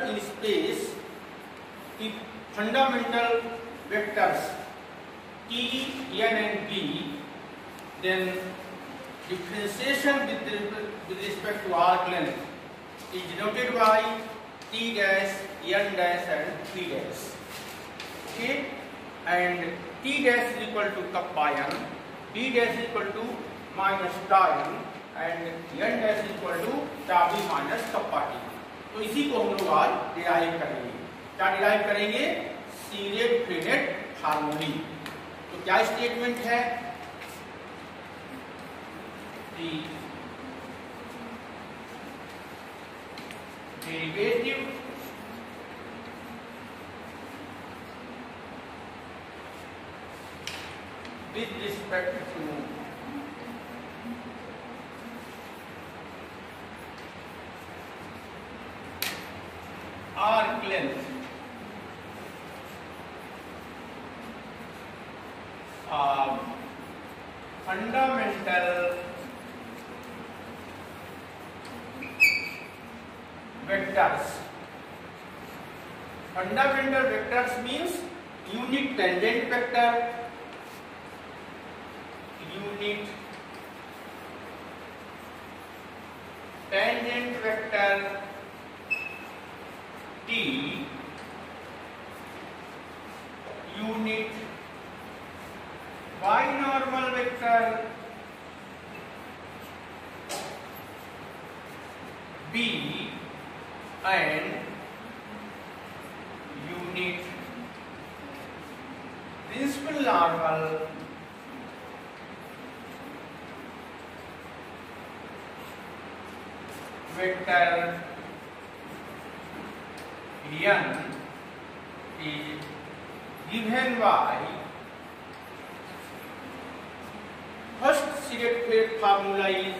in space the fundamental vectors t, n and b, then differentiation with respect to arc length is denoted by t dash, n dash and p dash. Okay, and t dash is equal to kappa n, b dash is equal to minus tau n and n dash is equal to tau b minus kappa t. तो इसी को हम लोग आज derive करेंगे। क्या derive करेंगे? Serret Frenet harmony. तो क्या स्टेटमेंट है? Derivative with respect to arc length of fundamental vectors. Fundamental vectors means unit tangent vector, unit tangent vector t, unit binormal vector b and unit principal normal vector n is given by first Siget formula is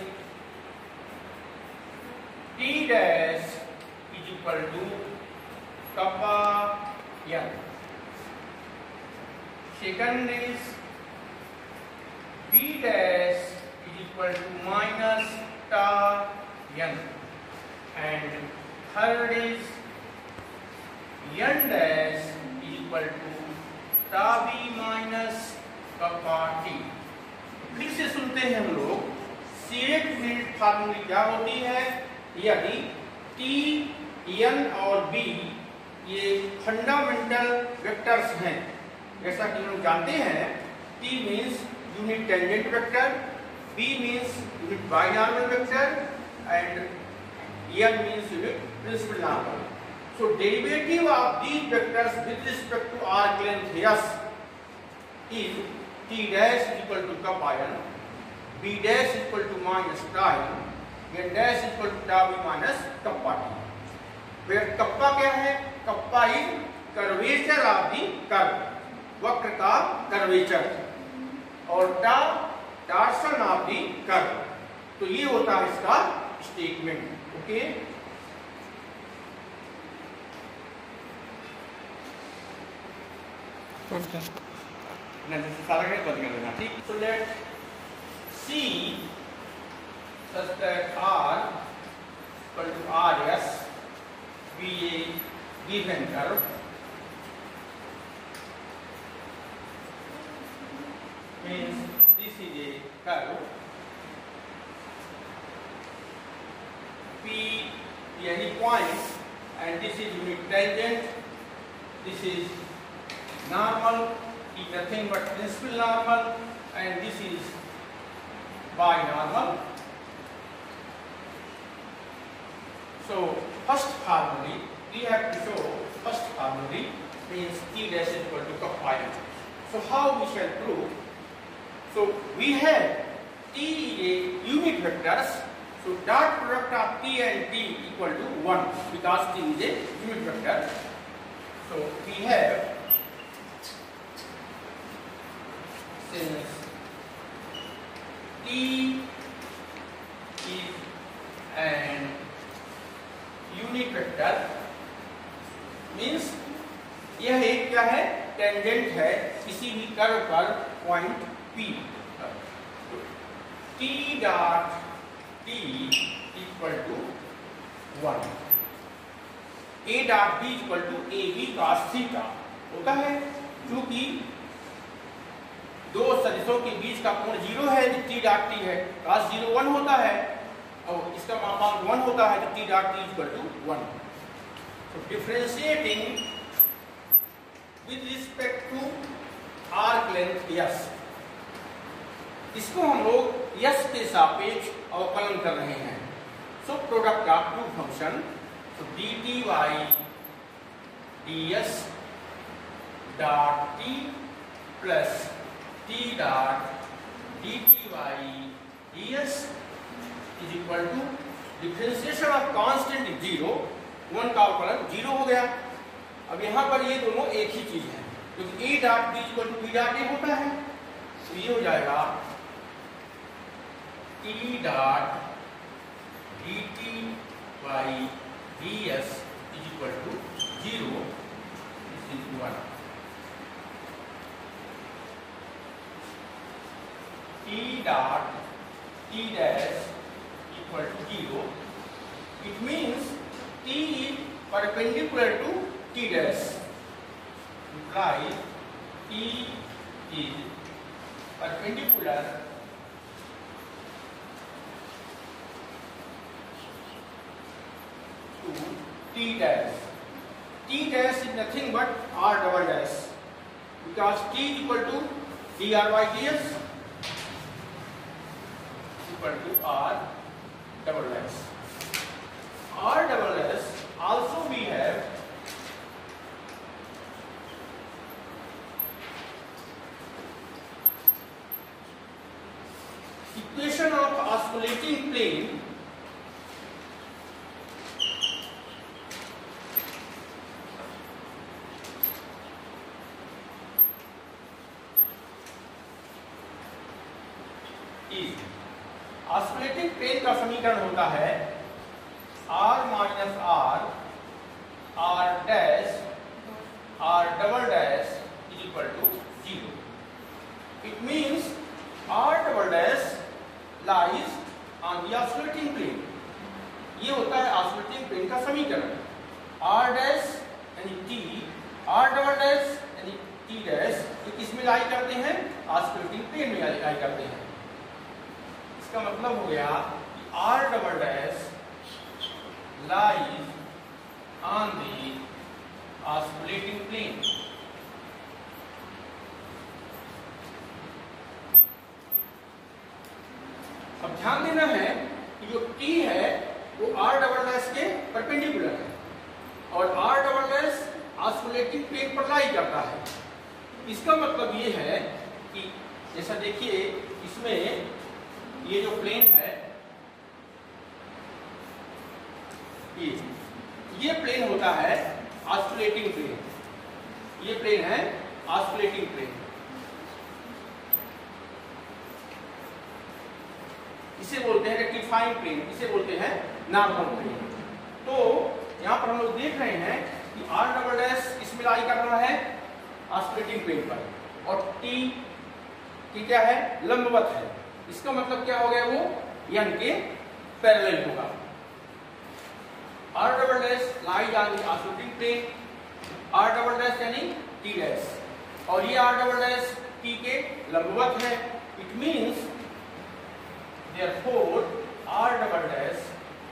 t dash is equal to kappa n. Second is b dash is equal to minus tau n, and third is n dash is equal to tau b minus kappa t. फिर से सुनते हैं हम लोग, सीरेट फ्रीनेट formula क्या होती है? यदि t, n और b ये फंडामेंटल वेक्टर्स हैं, जैसा कि हम लोग जानते हैं, t means unit tangent vector, b means unit binormal vector and n means unit principal normal. So derivative of these vectors with respect to arc length s is t dash equal to kappa n, b dash equal to minus tau n dash equal to tau b minus kappa t. where kappa क्या है? kappa is curvature of the curve, वक्र का curvature, और tau torsion of the curve. तो ये होता है इसका स्टेटमेंट। ओके, ठीक। So let see such that R equal to RS be a given curve means this is a curve P any point and this is unit tangent, this is normal, is nothing but principal normal, and this is binormal. So first formula we have to show first formula means t dash is equal to kappa n. So how we shall prove? So we have t is a unit vectors. So dot product of t and t equal to 1 because t is a unit vector. So we have since t is an unit vector means यह एक क्या है? Tangent है किसी भी curve पर point P। t dot t equal to 1 A dot B equal to A B cos theta होता है, क्योंकि दो सदिशों के बीच का कोण 0 है तो टी डॉट टी है, cos 0 1 होता है और इसका मापांक 1 होता है तो T dot T equal to 1। तो differentiating with respect to arc length yes, इसको हम लोग यस के सापेक्ष अवकलन कर रहे हैं। So product of two function, so dt y ds dot t plus t dot dt y ds is equal to differentiation of constant 0, 1 का अवकलन 0 हो गया। अब यहाँ पर ये दोनों एक ही चीज है, क्योंकि a dot b equal to b dot a होता है, तो ये हो जाएगा t dot dt y ds is equal to 0, this is 1. T dot t dash equal to 0. It means t is perpendicular to t dash. Implies t is perpendicular t dash. T dash is nothing but r double dash, because t is equal to dr by ds equal to r double dash. R double dash also we have equation of oscillating plane oscillating plane का समीकरण होता है r minus r dash r double dash is equal to 0। It means r double dash lies on the oscillating plane. ये होता है oscillating plane का समीकरण। r dash यानी t, r डबल डैश यानी t डैश, ये किस में लाई करते हैं? ऑस्किलेटिंग प्लेन में लाई करते हैं। इसका मतलब हो गया कि r double dash lies on the oscillating plane. अब ध्यान देना है कि जो t है वो r डबल डैश के परपेंडिकुलर है और r double dash oscillating plane पर लाई करता है। इसका मतलब ये है कि जैसा देखिए इसमें ये जो प्लेन है ये प्लेन होता है ऑस्किलेटिंग प्लेन। ये प्लेन है ऑस्किलेटिंग प्लेन। इसे बोलते हैं रेक्टिफाइंग प्लेन, इसे बोलते हैं नॉर्मल प्लेन। तो यहाँ पर हम लोग देख रहे हैं कि r डबल डैश इसमें लाई कर रहा है ऑस्किलेटिंग प्लेन पर और t की क्या है? लंबवत है। इसका मतलब क्या हो गया? वो n के पैरेलल होगा। r double dash lies on the oscillating plane, r double dash यानी t डैश, और ये r डबल डैश t के लंबवत है। It means therefore r double dash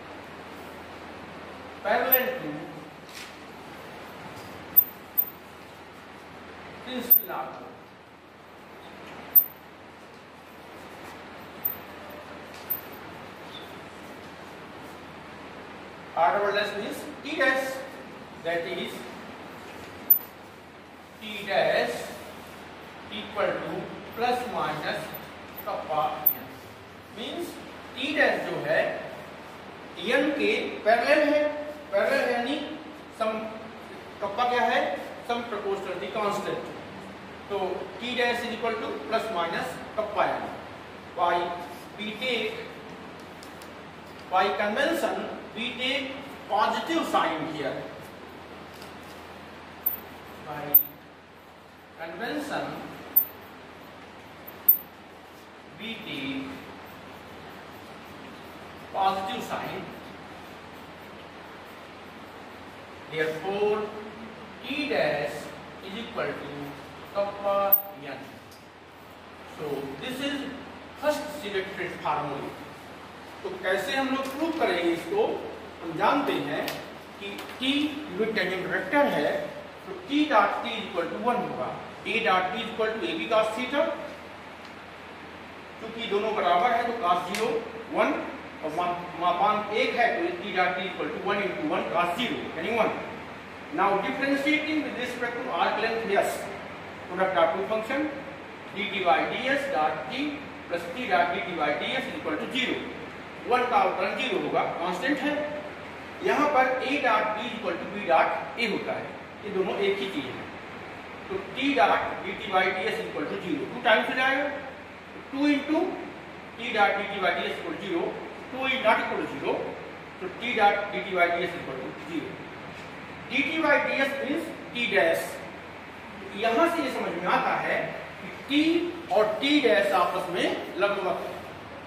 parallel to principal normal. r double dash means t dash, that is t dash equal to plus minus kappa n, means t dash जो है n के parallel है। Parallel यानी सम, kappa क्या है? Some proportionality constant. तो t dash is equal to plus minus kappa n। By we take by convention we take positive sign here. By convention we take positive sign Therefore, T dash is equal to kappa n. So this is first selected formula. तो कैसे हम लोग prove करेंगे इसको? हम जानते हैं कि T यूनिट टेंजेंट वेक्टर है, तो T dot T equal to 1 होगा। A dot T equal to AB cos theta, क्योंकि दोनों बराबर है तो cos 0 1 और मापांक 1 है तो T dot T equal to 1 into 1 cos 0 यानी 1। Now differentiating with respect to arc length S, product of two function dt by ds dot T plus T dot dt by ds is equal to 0। 1 का अवकलन 0 होगा, constant है। यहाँ पर A dot B equal to B dot A होता है, ये दोनों एक ही चीज है। तो T dot dt by ds equal to 0, 2 times हो जाएगा, 2 into T dot dt by ds equal to 0, 2 is not equal to 0, तो T dot dt by ds equal to 0। dt by ds means T dash. यहाँ से ये समझ में आता है कि T और T डैश आपस में लंबवत है।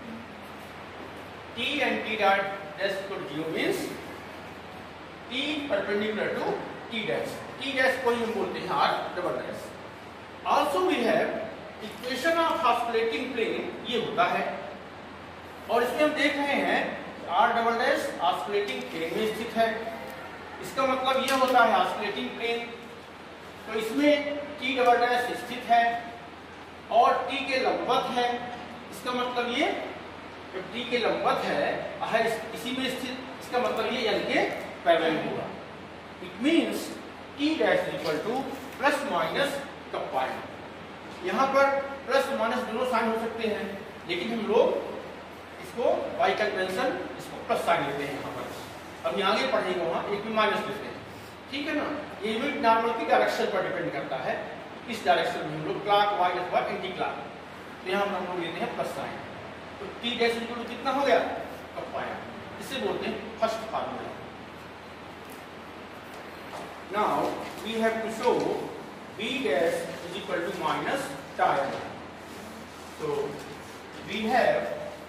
T and T dot dash equal to 0 means T perpendicular to T dash. T dash को ही हम बोलते हैं R double dash. Also we have equation of oscillating plane, ये होता है और इसमें हम देख रहे हैं R double dash oscillating plane में स्थित है। इसका मतलब ये होता है oscillating plane, तो इसमें T double dash स्थित है और T के लंबवत है। इसका मतलब ये जब T के लंबवत है इसी में स्थित, इसका मतलब ये L के पैरेलल होगा। It means T dash equal to plus minus kappa n। यहाँ पर प्लस माइनस दोनों साइन हो सकते हैं, लेकिन हम लोग इसको बाय कन्वेंशन इसको प्लस साइन लेते हैं। यहाँ पर अभी आगे पढ़ेंगे वहाँ एक में माइनस लेते हैं, ठीक है ना। ये यूनिट नॉर्मल की डायरेक्शन पर डिपेंड करता है, इस डायरेक्शन में हम लोग क्लॉक वाइज अथवा एंटी क्लॉक, तो यहाँ हम लोग लेते हैं प्लस साइन। तो T डैश इक्वल टू कितना हो गया? Kappa n। इसे बोलते हैं first formula. Now we have to show B dash is equal to minus tau n. So we have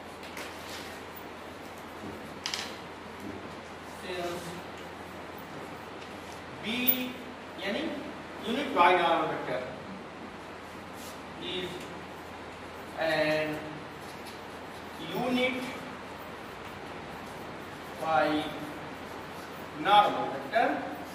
since B यानी unit binomial vector is an unit binomial vector,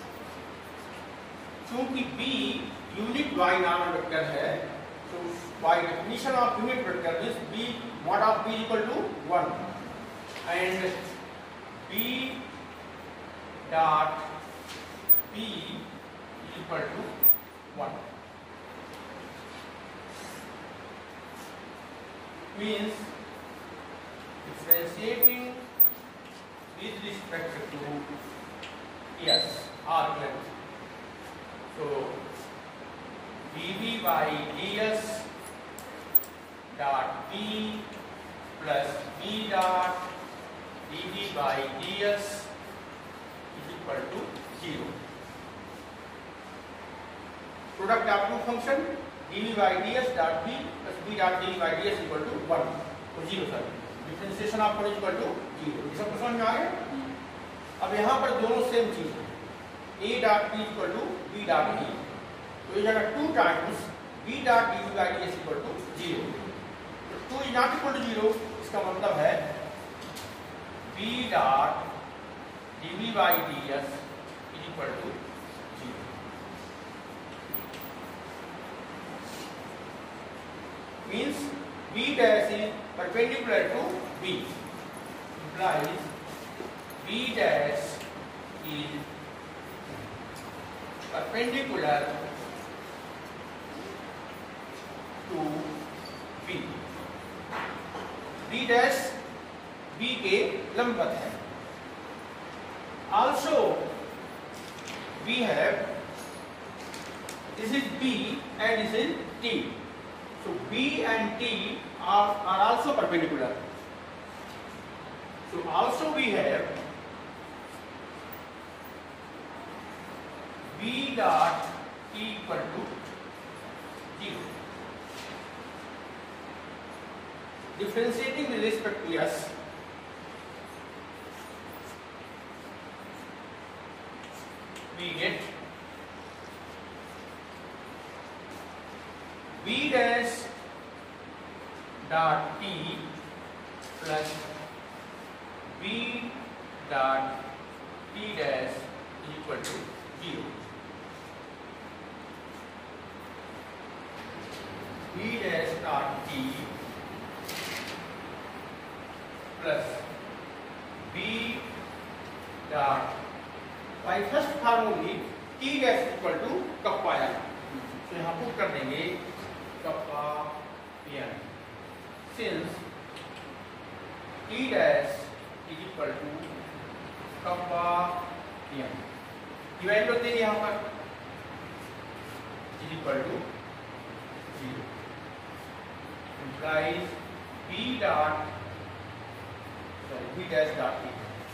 क्योंकि B unit binomial vector है तो by definition of unit vector means B mod of B equal to 1 and B dot B equal to 1 means differentiating with respect to yes arc length. So dV by ds dot B plus B dot dV by ds is equal to 0. Product of two function dV by ds dot B plus B dot dV by ds equal to 1, तो 0 sir. Differentiation of is equal to 0। ये सब समझ में आ गया? अब यहाँ पर दोनों सेम चीज है, A dot B equal to B dot E, तो ये जगह 2 times B dot dV by ds equal to 0, तो 2 is not equal to 0, इसका मतलब है B dot dV by ds is equal to 0। Means B dash is perpendicular to B, implies B dash is perpendicular to B। B dash B के लंबवत है। Also we have this is B and this is T, so B and T are also perpendicular, so also we have B dot T equal to 0। Differentiating with respect to S, we get b dash dot t plus b dot t dash is equal to 0. b dash dot t plus b dot by first formula t dash equal to kappa n. तो यहाँ put कर देंगे kappa n since t dash is equal to kappa n. Divide कर देंगे यहाँ पर is equal to 0 implies b dash dot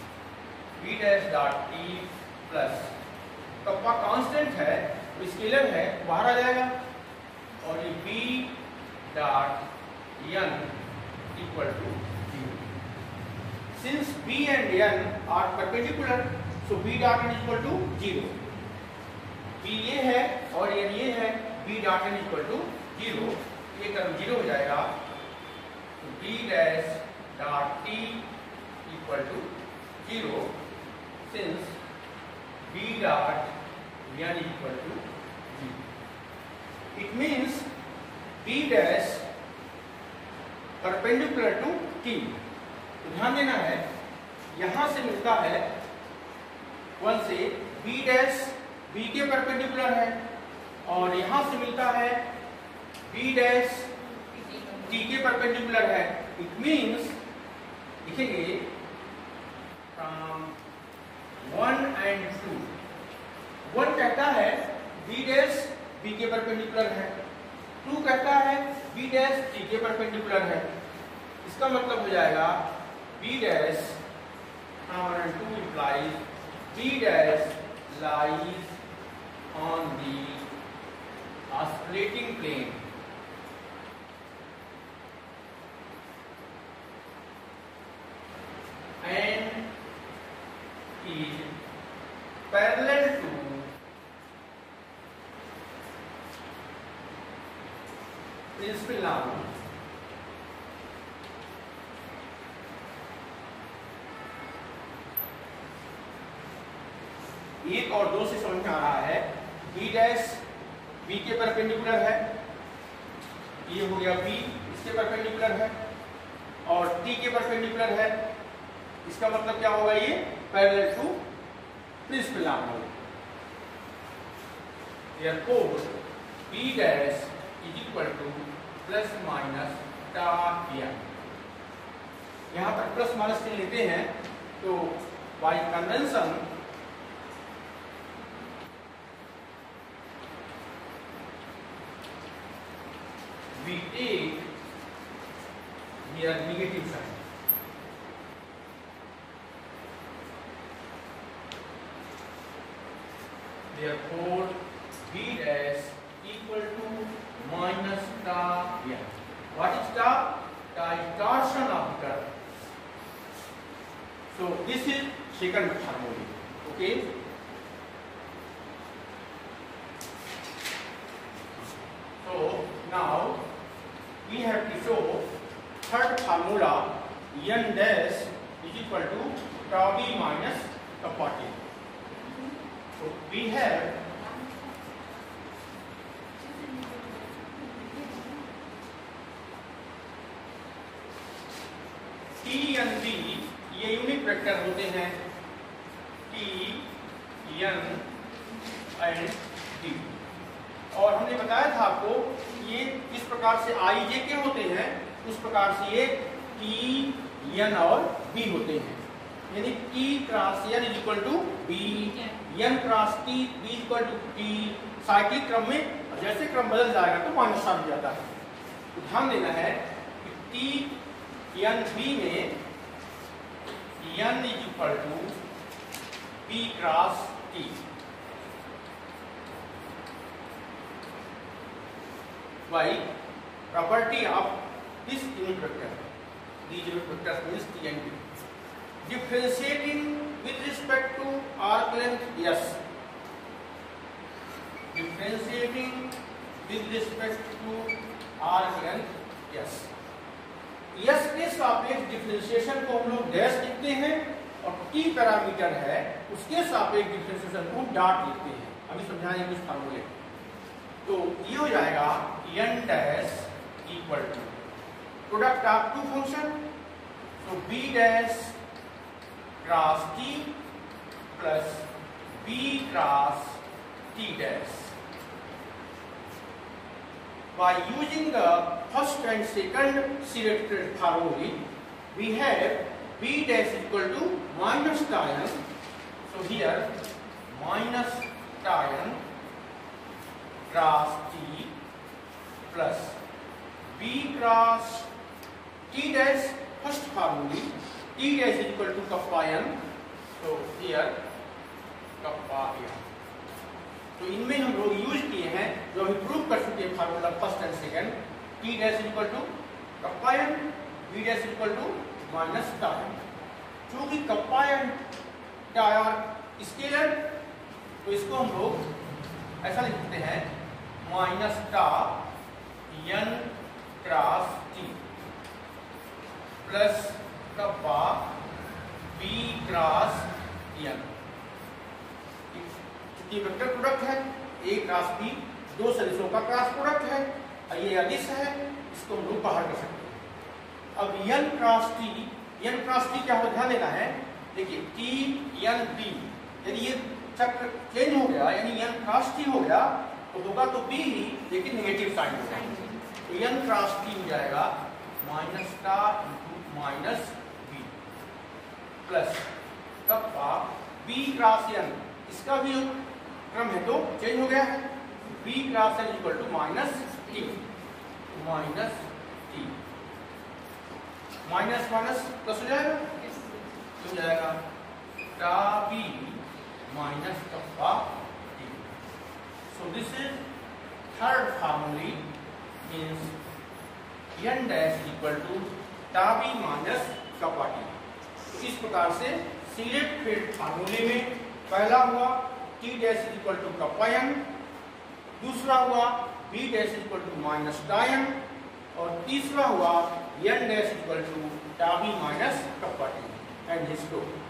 t plus kappa constant है, scalar है, बाहर आ जाएगा और ये b dot n equal to 0. Since b and n are perpendicular so b dot n equal to 0. b ये है और ये है, b dot n equal to 0. ये टर्म 0 हो जाएगा तो b dash dot t equal to 0 since b dot n equal to 0. It means b dash perpendicular to t. तो ध्यान देना है, यहां से मिलता है 1 से b dash b के परपेंडिकुलर है और यहां से मिलता है b dash t के परपेंडिकुलर है. It means लिखेंगे from 1 and 2. 1 कहता है b dash b के परपेंडिकुलर है, 2 कहता है b dash t के परपेंडिकुलर है. इसका मतलब हो जाएगा b dash 1 and 2 implies b dash lies on the oscillating plane and is parallel to principal law. एक और दो से समझ में आ रहा है, b डैश b के परपेंडिकुलर है, ये हो गया b इसके परपेंडिकुलर है और t के परपेंडिकुलर है. इसका मतलब क्या होगा, ये पैरेलल टू प्रिंसिपल लॉ होगा. Therefore b dash is equal to plus minus tau n. यहाँ पर प्लस माइनस चिन्ह लेते हैं तो by convention we take here negative sign. Therefore b dash equal to minus tau n. What is tau? Tau is torsion of the curve. So this is second formula. Okay. So now we have to show third formula, n dash is equal to tau b minus kappa t. So we have t n b, ये unit vector होते हैं, t n and d. और हमने बताया था आपको ये किस प्रकार से i j के होते हैं, उस प्रकार से ये t n और b होते हैं. यानी t cross n is equal to b, n cross t b equal to t. Cyclic क्रम में जैसे क्रम बदल जाएगा तो माइनस साइन हो जाता है. तो ध्यान देना है कि t n b में n is equal to b cross t. by property of this unit vector, these unit vectors means t and b. Differentiating with respect to arc length s, differentiating with respect to arc length S. S के सापेक्ष differentiation को हम लोग dash लिखते हैं और T parameter है उसके सापेक्ष डिफरेंशिएशन को डॉट लिखते हैं। अभी समझाएंगे कुछ फार्मूले। तो ये हो जाएगा n dash equal to product of two function, तो b dash cross t plus b cross t dash. By using the first and second selected formulae, we have b dash equal to minus tan. So here minus tan cross t plus b cross t dash. First formulae t dash equal to kappa n. So here kappa n. तो इनमें हम लोग use किए हैं जो अभी prove कर चुके हैं formula first and second, T dash equal to kappa n, B dash equal to minus tau n। चूंकि कप्पा n टा स्केलर, तो इसको हम लोग ऐसा लिखते हैं minus tau n cross t plus kappa b cross n। ये vector product है, ए क्रॉस बी, दो सदिशों का क्रॉस प्रोडक्ट है, और ये अदिश है, इसको हम लोग बाहर कर सकते हैं। अब n क्रॉस t क्या हो ध्यान देना है। देखिए t n b, यदि ये चक्र चेंज हो गया यानी n क्रॉस t हो गया तो होगा तो b ही, लेकिन नेगेटिव साइन होगा। तो n क्रॉस t हो जाएगा minus tau into minus b plus kappa b cross n, इसका भी क्रम है तो चेंज हो गया है, b cross n equal to minus T, minus T, minus minus plus हो जाएगा, हो जाएगा tau b minus kappa T. So this is third formula, means n dash equal to tau b minus kappa T. तो इस प्रकार से select field फार्मूले में पहला हुआ t dash equal to kappa n, दूसरा हुआ b dash equal to minus tau n, और तीसरा हुआ n dash equal to tau b minus kappa t। And histo